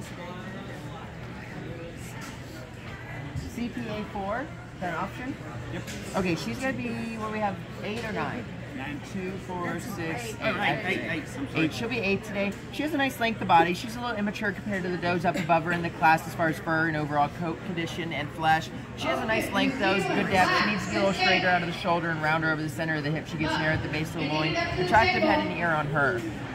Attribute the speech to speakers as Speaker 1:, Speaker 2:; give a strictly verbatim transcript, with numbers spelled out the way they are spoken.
Speaker 1: C P A four, is that an option?
Speaker 2: Yep.
Speaker 1: Okay, she's gonna be, what do we have, eight or nine?
Speaker 2: Nine.
Speaker 1: Two, four, six, eight.
Speaker 2: Oh, right, eight, eight. I'm sorry.
Speaker 1: Eight. She'll be eight today. She has a nice length of body. She's a little immature compared to the does up above her in the class as far as fur and overall coat condition and flesh. She has a nice length though, good depth. She needs to get a little straighter out of the shoulder and rounder over the center of the hip. She gets near at the base of the loin. Attractive head and ear on her.